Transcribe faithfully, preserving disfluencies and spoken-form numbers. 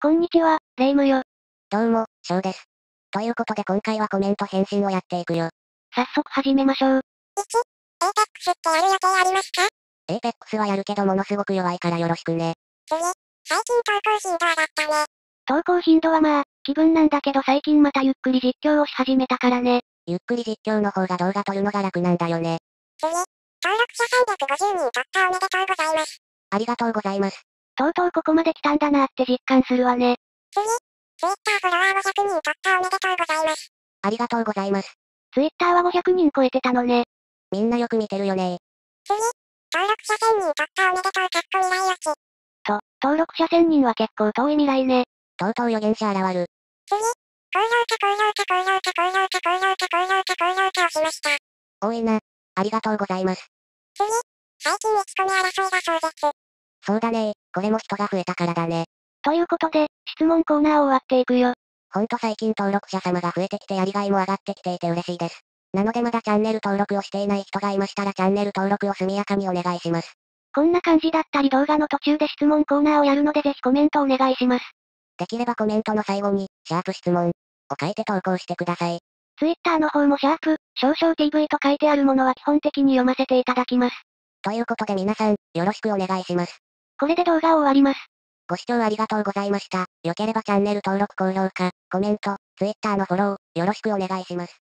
こんにちは、レイムよ。 どうも、ショウです。ということで今回はコメント返信をやっていくよ。 早速始めましょう。 いち、エーペックスってやる予定ありますか？ エーペックスはやるけどものすごく弱いからよろしくね。 次、最近投稿頻度上がったね。 投稿頻度はまあ、気分なんだけど最近またゆっくり実況をし始めたからね。 ゆっくり実況の方が動画撮るのが楽なんだよね。 次、登録者さんびゃくごじゅうにん突破おめでとうございます。 ありがとうございます。 とうとうここまで来たんだなって実感するわね。 次、Twitter フォロワーごひゃくにん突破おめでとうございます。 ありがとうございます。 Twitter はごひゃくにん超えてたのね。 みんなよく見てるよね。 次、登録者せんにん突破おめでとうかっこ未来予知。 と、登録者せんにんは結構遠い未来ね。 とうとう預言者現る。 次、高評価高評価高評価高評価高評価高評価高評価をしました。 多いな。ありがとうございます。 次、最近いちコメ争いが壮絶。 そうだねこれも人が増えたからだね。 ということで、質問コーナーを終わっていくよ。 ほんと最近登録者様が増えてきてやりがいも上がってきていて嬉しいです。なのでまだチャンネル登録をしていない人がいましたらチャンネル登録を速やかにお願いします。 こんな感じだったり動画の途中で質問コーナーをやるのでぜひコメントお願いします。 できればコメントの最後に、シャープ質問を書いて投稿してください。 Twitter の方もシャープ、少々 ティーブイ と書いてあるものは基本的に読ませていただきます。 ということで皆さん、よろしくお願いします。 これで動画を終わります。 ご視聴ありがとうございました。良ければチャンネル登録高評価、コメント、Twitter のフォロー、よろしくお願いします。